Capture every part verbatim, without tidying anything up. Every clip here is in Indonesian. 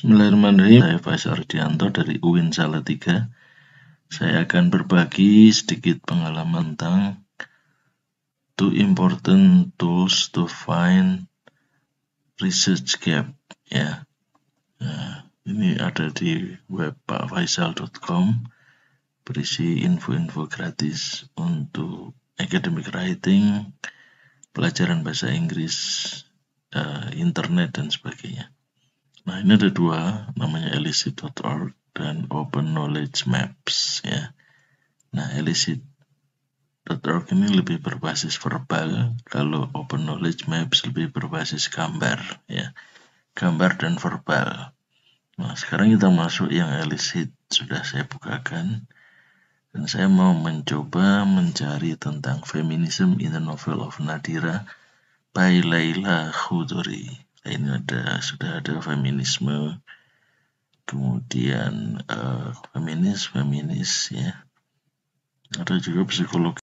Bismillahirrahmanirrahim. Saya Faisal Rudianto dari U I N Salatiga. Saya akan berbagi sedikit pengalaman tentang two important tools to find research gap. Ya, nah, ini ada di web pak faisal dot com, berisi info-info gratis untuk academic writing, pelajaran bahasa Inggris, uh, internet dan sebagainya. Nah, ini ada dua, namanya elicit dot org dan Open Knowledge Maps ya. Nah, elicit dot org ini lebih berbasis verbal, kalau Open Knowledge Maps lebih berbasis gambar ya. Gambar dan verbal. Nah, sekarang kita masuk yang elicit, sudah saya bukakan. Dan saya mau mencoba mencari tentang Feminism in the Novel of Nadira by Laila Khoudhouri. Nah, ini ada sudah ada feminisme, kemudian uh, feminis feminis ya, ada juga psikologi.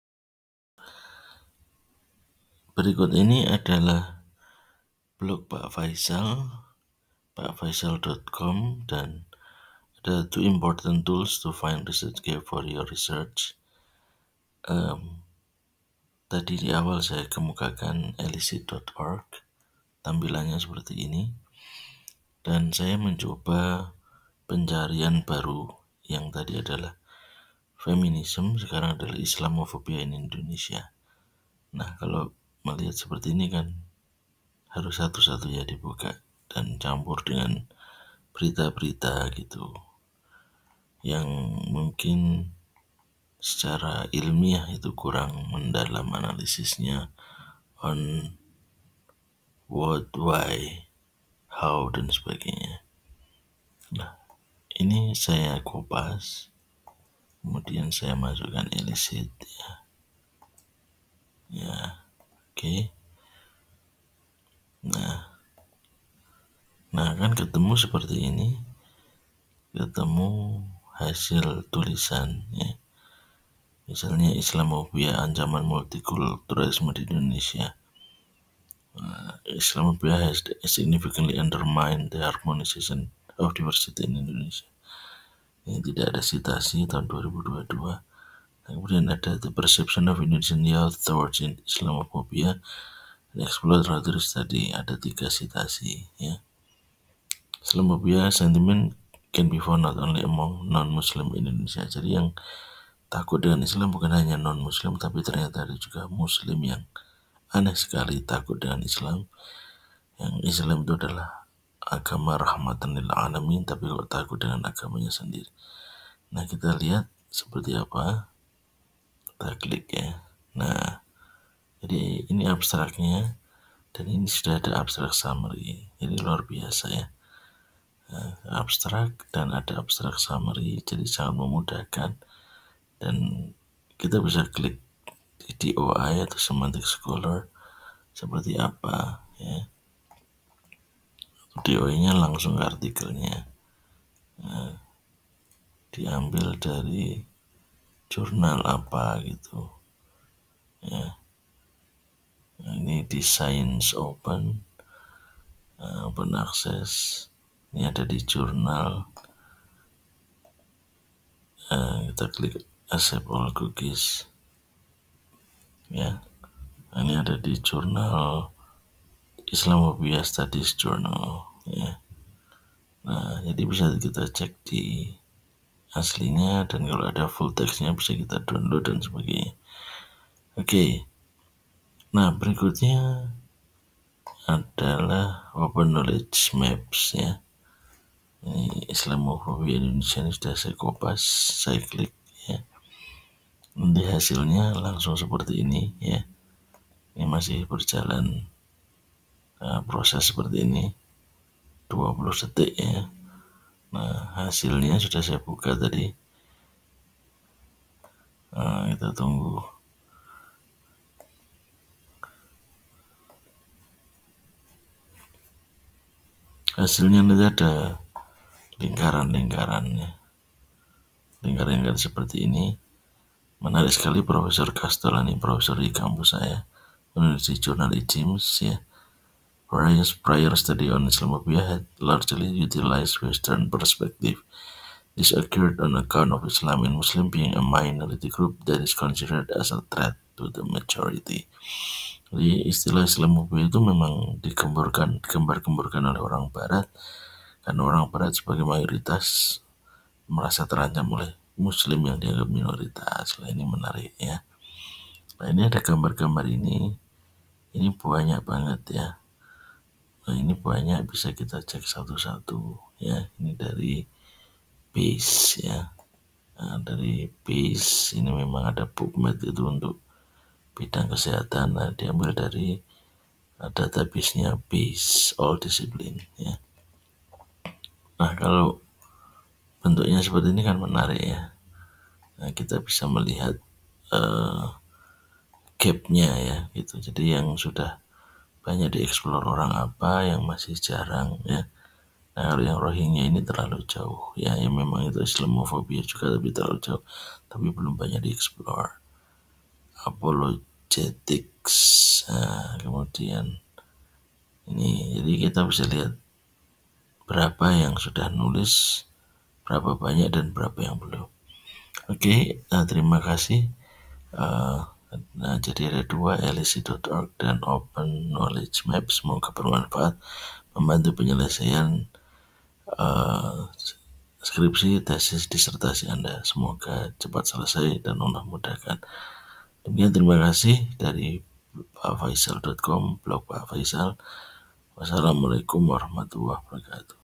Berikut ini adalah blog Pak Faisal, pak faisal dot com, dan ada two important tools to find research gap for your research. Um, tadi di awal saya kemukakan elicit dot org, tampilannya seperti ini. Dan saya mencoba pencarian baru yang tadi adalah feminisme, sekarang adalah Islamophobia in Indonesia. Nah, kalau melihat seperti ini kan harus satu-satu ya dibuka dan campur dengan berita-berita gitu yang mungkin secara ilmiah itu kurang mendalam analisisnya on what, why, how, dan sebagainya. Nah, ini saya kopas, kemudian saya masukkan elicit ya. Ya, oke. Okay. Nah, nah kan ketemu seperti ini, ketemu hasil tulisan ya. Misalnya Islamophobia, ancaman multikulturalisme di Indonesia. Uh, Islamophobia has significantly undermined the harmonization of diversity in Indonesia. Ini tidak ada citasi tahun dua ribu dua puluh dua. Nah, kemudian ada the perception of Indonesian youth towards Islamophobia and exploratory study, ada tiga citasi ya. Islamophobia sentiment can be found not only among non-Muslim Indonesia. Jadi yang takut dengan Islam bukan hanya non-Muslim, tapi ternyata ada juga Muslim yang aneh sekali takut dengan Islam. Yang Islam itu adalah agama rahmatan lil alamin, tapi kok takut dengan agamanya sendiri. Nah, kita lihat seperti apa. Kita klik ya. Nah, jadi ini abstraknya, dan ini sudah ada abstrak summary. Jadi luar biasa ya. Nah, abstrak dan ada abstrak summary, jadi sangat memudahkan. Dan kita bisa klik di D O I atau Semantic Scholar seperti apa ya. D O I-nya langsung ke artikelnya. Nah, diambil dari jurnal apa gitu ya. Nah, ini di Science Open, uh, Open Access. Ini ada di jurnal. Uh, kita klik Accept all cookies ya. Nah, ini ada di jurnal Islamophobia Studies Journal ya. Nah, jadi bisa kita cek di aslinya, dan kalau ada full text-nya bisa kita download dan sebagainya. Oke. Okay. Nah, berikutnya adalah Open Knowledge Maps ya. Ini Islamophobia Indonesia, ini sudah saya kopas, saya klik ya. Nanti hasilnya langsung seperti ini ya. Ini masih berjalan nah, proses seperti ini dua puluh detik ya. Nah, hasilnya sudah saya buka tadi. Nah, kita tunggu. Hasilnya nanti ada lingkaran-lingkarannya. Lingkaran-lingkaran seperti ini. Menarik sekali, Profesor Castolani, profesor di kampus saya, menulis di jurnal I J I M S ya. Whereas prior study on Islamophobia had largely utilized Western perspective. This occurred on account of Islam and Muslim being a minority group that is considered as a threat to the majority. Jadi istilah Islamophobia itu memang digemburkan, digembar-gemburkan oleh orang Barat karena orang Barat sebagai mayoritas merasa terancam oleh Muslim yang dianggap minoritas. Nah, ini menarik ya. Nah, ini ada gambar-gambar ini. Ini banyak banget ya. Nah, ini banyak, bisa kita cek satu-satu ya. Ini dari base ya. Nah, dari base ini memang ada PubMed itu untuk bidang kesehatan. Nah, diambil dari uh, database-nya base all discipline ya. Nah, kalau bentuknya seperti ini kan menarik ya. Nah, kita bisa melihat uh, gap-nya ya gitu. Jadi yang sudah banyak dieksplor orang apa, yang masih jarang ya. Nah, kalau yang Rohingya ini terlalu jauh ya, yang memang itu Islamofobia juga tapi terlalu jauh, tapi belum banyak dieksplor. Apologetics, nah, kemudian ini, jadi kita bisa lihat berapa yang sudah nulis, berapa banyak dan berapa yang belum. Oke, okay, nah, terima kasih. Uh, nah, jadi ada dua, L S I dot org dan Open Knowledge Map. Semoga bermanfaat, membantu penyelesaian uh, skripsi, tesis, disertasi Anda. Semoga cepat selesai dan Allah mudahkan. Demikian, terima kasih dari pak faisal dot com, blog Pak Faisal. Wassalamualaikum warahmatullahi wabarakatuh.